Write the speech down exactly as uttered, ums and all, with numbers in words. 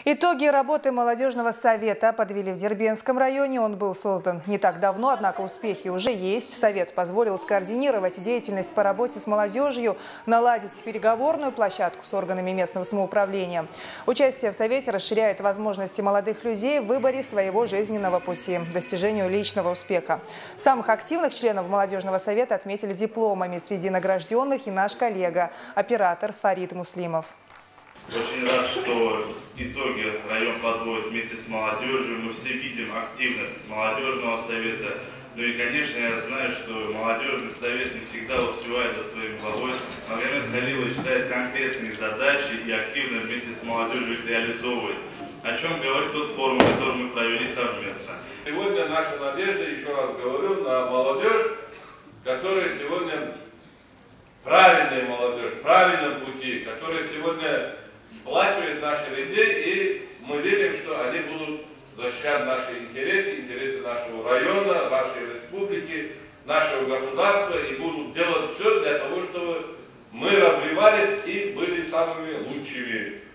Итоги работы молодежного совета подвели в Дербентском районе. Он был создан не так давно, однако успехи уже есть. Совет позволил скоординировать деятельность по работе с молодежью, наладить переговорную площадку с органами местного самоуправления. Участие в совете расширяет возможности молодых людей в выборе своего жизненного пути, достижению личного успеха. Самых активных членов молодежного совета отметили дипломами. Среди награжденных и наш коллега, оператор Фарид Муслимов. Очень рад, что итоги район подводит вместе с молодежью. Мы все видим активность молодежного совета. Ну и, конечно, я знаю, что молодежный совет не всегда успевает за своим главой. Магомед Халилович ставит конкретные задачи и активно вместе с молодежью их реализовывает. О чем говорит тот форум, который мы провели совместно. Сегодня наша надежда, еще раз говорю, на молодежь, которая сегодня правильная молодежь, в правильном пути, которая сегодня сплачивает наших людей, и мы верим, что они будут защищать наши интересы, интересы нашего района, нашей республики, нашего государства, и будут делать все для того, чтобы мы развивались и были самыми лучшими.